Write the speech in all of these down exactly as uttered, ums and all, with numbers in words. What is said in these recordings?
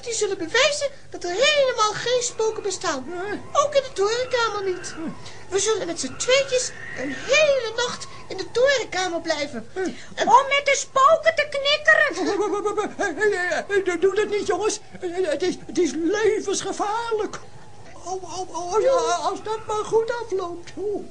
spoken die zullen bewijzen dat er helemaal geen spoken bestaan. Ook in de torenkamer niet. We zullen met z'n tweetjes een hele nacht in de torenkamer blijven. En... om met de spoken te knikkeren. Doe dat niet, jongens. Het is, het is levensgevaarlijk. Oh, oh, oh, ja, als dat maar goed afloopt. Oh.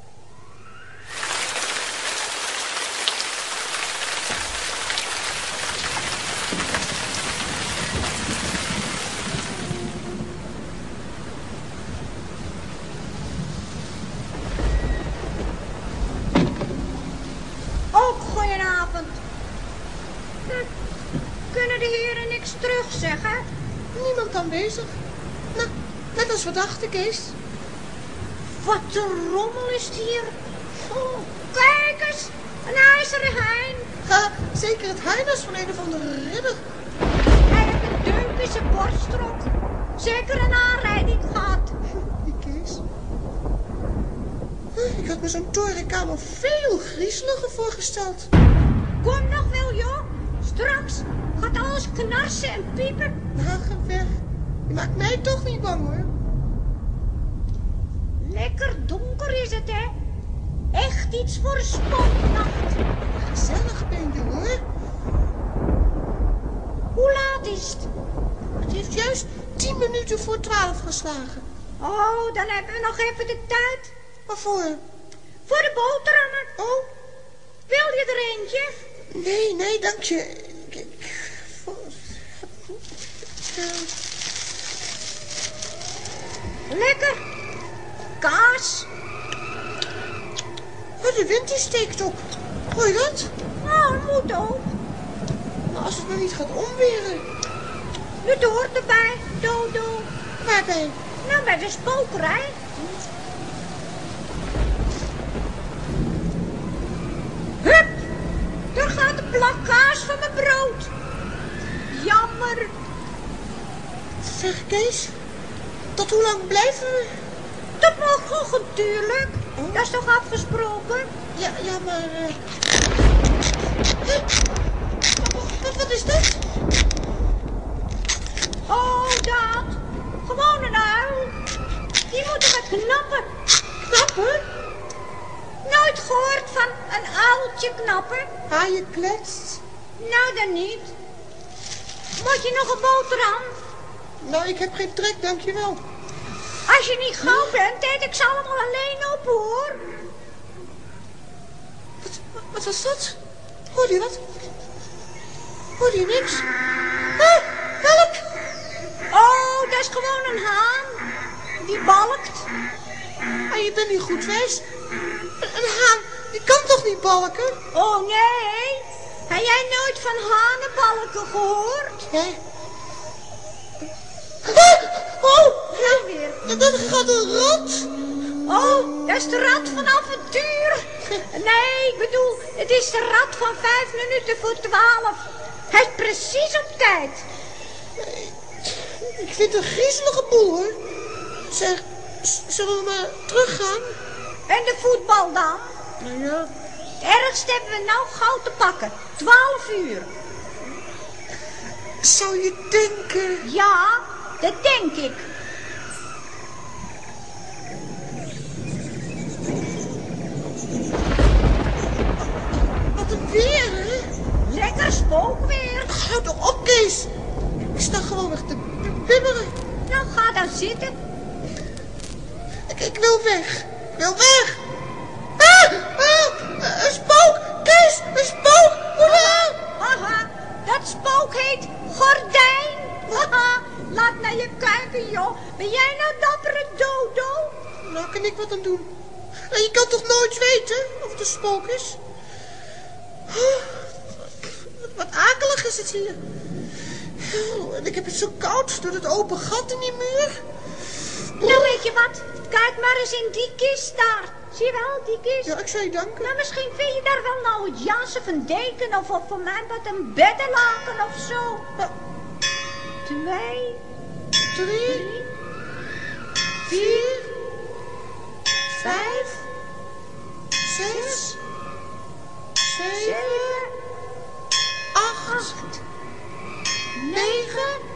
Kunnen de heren niks terugzeggen? Niemand aanwezig. Nou, net als we dachten, Kees. Wat een rommel is het hier. Oh, kijk eens, een ijzeren hein. Ha, zeker het harnas van een of andere ridder. Hij heeft een deuk in zijn borstrok. Zeker een aanrijding gehad. Die Kees. Ik had me zo'n torenkamer veel griezeliger voorgesteld. Kom nog wel, joh. Straks gaat alles knarsen en piepen. Nou, ga weg. Je maakt mij toch niet bang, hoor. Lekker donker is het, hè? Echt iets voor een spooknacht. Gezellig ben je, hoor. Hoe laat is het? Het heeft juist tien minuten voor twaalf geslagen. Oh, dan hebben we nog even de tijd. Waarvoor? Voor de boterhammen. Oh. Wil je er eentje? Nee, nee, dank je. Lekker. Kaas. De wind die steekt op. Hoor je dat? Nou, het moet ook. Maar als het nou niet gaat omweren. Het hoort erbij, Dodo. Waarbij? Nou, bij de spokerij. Hup! Daar gaat de plak kaas van mijn brood. Jammer. Zeg, Kees, tot hoe lang blijven we? Tot morgen natuurlijk. Oh. Dat is toch afgesproken? Ja, ja, maar... Uh... Wat, wat is dat? Oh, dat. Gewoon een uil. Die moeten we knappen. Knappen? Nooit gehoord van een uiltje knappen? Ah, je kletst. Nou, dan niet. Moet je nog een boterham? Nou, ik heb geen trek, dankjewel. Als je niet gauw bent, eet ik ze allemaal alleen op, hoor. Wat, wat was dat? Hoorde je wat? Hoorde je niks? Ah, help! Oh, dat is gewoon een haan. Die balkt. Ah, je bent niet goed, wijs. Een, een haan, die kan toch niet balken? Oh, nee. Heb jij nooit van hanenbalken gehoord? Nee. Ah, oh! Nou weer. Ja, dat gaat een rat. Oh, dat is de rat van avontuur. Nee, ik bedoel, het is de rat van vijf minuten voor twaalf. Hij is precies op tijd. Ik vind het een griezelige boel, hoor. Zeg, zullen we maar teruggaan? En de voetbal dan? Nou ja. Het ergste hebben we nou gauw te pakken. Twaalf uur. Zou je denken? Ja, dat denk ik. Wat een weer, hè? Lekker spookweer. Houd toch op, Kees. Ik sta gewoon weg te bibberen. Nou, ga dan zitten. Ik, ik wil weg. Ik wil weg. Ah, ah, een spook. Kees, een spook. Ah. Haha, dat spook heet gordijn. Haha, laat naar je kijken, joh. Ben jij nou dappere Dodo? Nou, kan ik wat aan doen? Je kan toch nooit weten of het een spook is? Wat akelig is het hier. En ik heb het zo koud door het open gat in die muur. Nou, weet je wat? Kijk maar eens in die kist daar. Zie je wel, die kist? Ja, ik zou je danken. Nou, misschien vind je daar wel nou het jas of een deken of, of voor mij wat een beddenlaken of zo. Nou, Twee, drie, vier, vijf, zes, zeven, zeven, acht, acht, negen,